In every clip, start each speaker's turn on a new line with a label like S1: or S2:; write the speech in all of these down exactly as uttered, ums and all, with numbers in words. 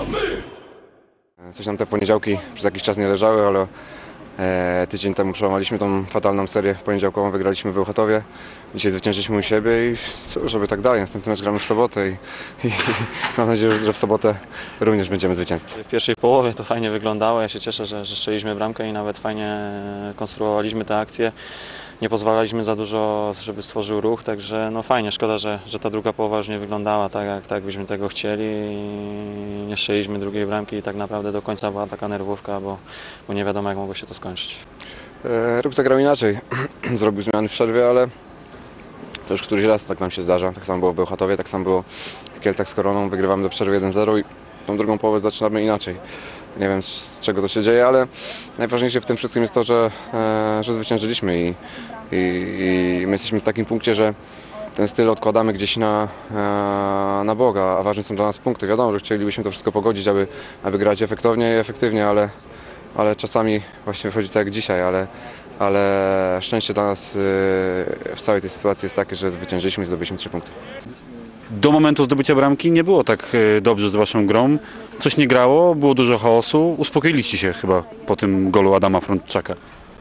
S1: Coś nam te poniedziałki przez jakiś czas nie leżały, ale e, tydzień temu przełamaliśmy tą fatalną serię poniedziałkową, wygraliśmy w Bełchatowie. Dzisiaj zwyciężyliśmy u siebie i cóż, żeby tak dalej. Następny mecz gramy w sobotę i, i, i mam nadzieję, że w sobotę również będziemy zwycięzcy.
S2: W pierwszej połowie to fajnie wyglądało. Ja się cieszę, że, że strzeliśmy bramkę i nawet fajnie konstruowaliśmy te akcje. Nie pozwalaliśmy za dużo, żeby stworzył ruch, także no fajnie, szkoda, że, że ta druga połowa już nie wyglądała tak, jak tak byśmy tego chcieli i nie strzeliśmy drugiej bramki i tak naprawdę do końca była taka nerwówka, bo, bo nie wiadomo, jak mogło się to skończyć.
S1: E, Rób zagrał inaczej, zrobił zmiany w przerwie, ale to już któryś raz tak nam się zdarza. Tak samo było w Bełchatowie, tak samo było w Kielcach z Koroną, wygrywamy do przerwy jeden zero i tą drugą połowę zaczynamy inaczej. Nie wiem, z czego to się dzieje, ale najważniejsze w tym wszystkim jest to, że, e, że zwyciężyliśmy i, i, i my jesteśmy w takim punkcie, że ten styl odkładamy gdzieś na, e, na Boga, a ważne są dla nas punkty. Wiadomo, że chcielibyśmy to wszystko pogodzić, aby, aby grać efektownie i efektywnie, ale, ale czasami właśnie wychodzi tak jak dzisiaj, ale, ale szczęście dla nas e, w całej tej sytuacji jest takie, że zwyciężyliśmy i zdobyliśmy trzy punkty.
S3: Do momentu zdobycia bramki nie było tak dobrze z waszą grą. Coś nie grało, było dużo chaosu. Uspokoiliście się chyba po tym golu Adama Frączczaka.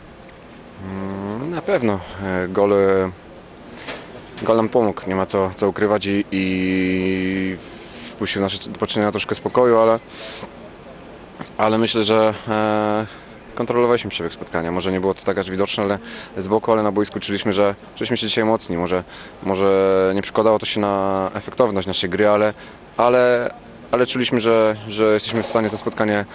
S1: Na pewno. Gol, gol nam pomógł, nie ma co, co ukrywać i, i wpuścił nasze poczynienia troszkę spokoju, ale, ale myślę, że e, kontrolowaliśmy przebieg spotkania. Może nie było to tak aż widoczne, ale z boku, ale na boisku czuliśmy, że czuliśmy się dzisiaj mocni. Może, może nie przekładało to się na efektowność naszej gry, ale, ale, ale czuliśmy, że, że jesteśmy w stanie to spotkanie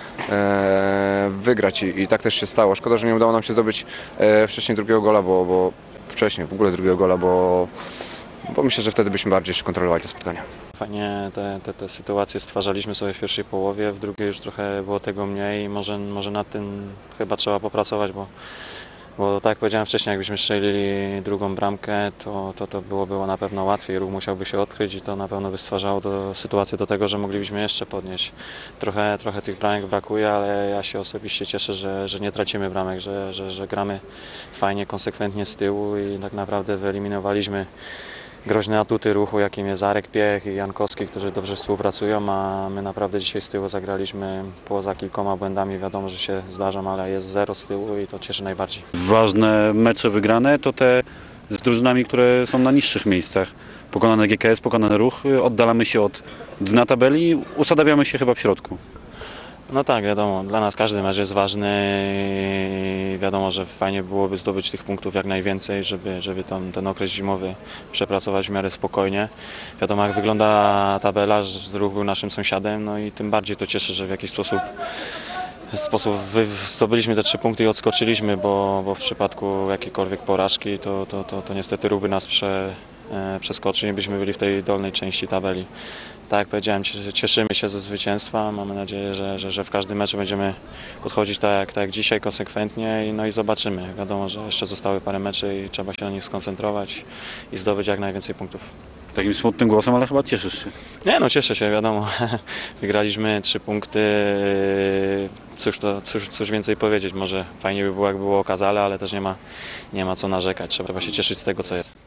S1: e, wygrać i, i tak też się stało. Szkoda, że nie udało nam się zdobyć e, wcześniej drugiego gola, bo, bo wcześniej w ogóle drugiego gola, bo, bo myślę, że wtedy byśmy bardziej jeszcze kontrolowali to spotkanie.
S2: Fajnie te, te, te sytuacje stwarzaliśmy sobie w pierwszej połowie, w drugiej już trochę było tego mniej i może, może nad tym chyba trzeba popracować, bo, bo tak jak powiedziałem wcześniej, jakbyśmy strzelili drugą bramkę, to, to, to byłoby na pewno łatwiej, ruch musiałby się odkryć i to na pewno by stwarzało do, sytuację do tego, że moglibyśmy jeszcze podnieść. Trochę, trochę tych bramek brakuje, ale ja się osobiście cieszę, że, że nie tracimy bramek, że, że, że gramy fajnie, konsekwentnie z tyłu i tak naprawdę wyeliminowaliśmy groźne atuty ruchu, jakim jest Arek Piech i Jankowski, którzy dobrze współpracują, a my naprawdę dzisiaj z tyłu zagraliśmy poza kilkoma błędami. Wiadomo, że się zdarzą, ale jest zero z tyłu i to cieszy najbardziej.
S3: Ważne mecze wygrane to te z drużynami, które są na niższych miejscach. Pokonany G K S, pokonany Ruch, oddalamy się od dna tabeli, usadawiamy się chyba w środku.
S2: No tak, wiadomo, dla nas każdy mecz jest ważny i wiadomo, że fajnie byłoby zdobyć tych punktów jak najwięcej, żeby, żeby ten, ten okres zimowy przepracować w miarę spokojnie. Wiadomo, jak wygląda tabela, że Ruch był naszym sąsiadem, no i tym bardziej to cieszy, że w jakiś sposób sposób zdobyliśmy te trzy punkty i odskoczyliśmy, bo, bo w przypadku jakiejkolwiek porażki to, to, to, to niestety Ruch by nas prze, e, przeskoczył i byśmy byli w tej dolnej części tabeli. Tak jak powiedziałem, cieszymy się ze zwycięstwa, mamy nadzieję, że, że, że w każdym meczu będziemy podchodzić tak, tak jak dzisiaj, konsekwentnie i, no i zobaczymy. Wiadomo, że jeszcze zostały parę meczy i trzeba się na nich skoncentrować i zdobyć jak najwięcej punktów.
S3: Takim smutnym głosem, ale chyba cieszysz się.
S2: Nie no, cieszę się, wiadomo. Wygraliśmy trzy punkty. Cóż, to, cóż, cóż więcej powiedzieć, może fajnie by było, jak było okazale, ale też nie ma, nie ma co narzekać. Trzeba się cieszyć z tego, co jest.